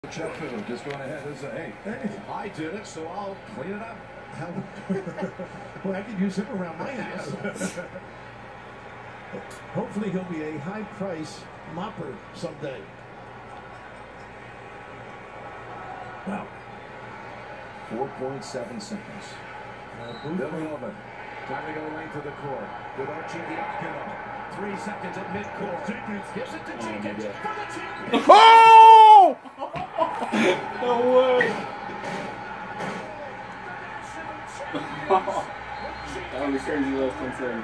Check food. Just going ahead and say, hey, I did it, so I'll clean it up. Well, I could use him around my house. Hopefully he'll be a high-price mopper someday. Wow. 4.7 seconds. Villanova. Time to go length of the court. With Archie Diacono. 3 seconds at midcourt. Jenkins gives it to Jenkins for the championship. Oh! No way. That was crazy less than second.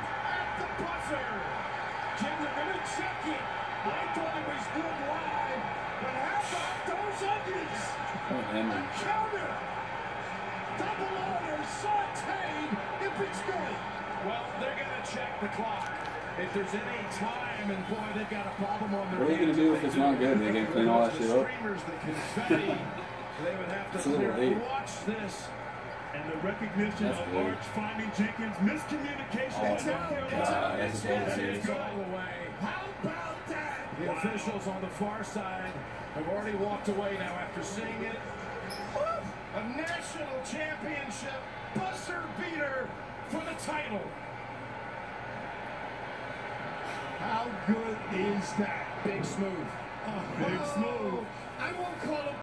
Jim, they're going to check it. I thought it was good live, but how about those onions? Counter. Double order, sauteed, if it's good. Well, they're going to check the clock. If there's any time, and boy, they've got a problem on their hands. What are you going to do if it's not good? They're going to clean all that shit up. They would have to clear. Watch this. And the recognition of March finding Jenkins' miscommunication. That's a all the way. How about that? The officials on the far side have already walked away now after seeing it. A national championship buzzer beater for the title. How good is that? Big smooth. Big smooth. I won't call him